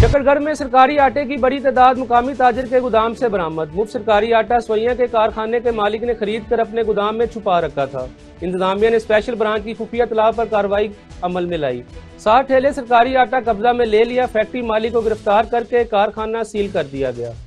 शकरगढ़ में सरकारी आटे की बड़ी तादाद मुकामी ताजिर के गोदाम से बरामद। मुफ्त सरकारी आटा सोइयां के कारखाने के मालिक ने खरीद कर अपने गोदाम में छुपा रखा था। इंतजामिया ने स्पेशल ब्रांच की खुफिया इत्तला पर कार्रवाई अमल में लाई। 60 ठेले सरकारी आटा कब्जा में ले लिया। फैक्ट्री मालिक को गिरफ्तार करके कारखाना सील कर दिया गया।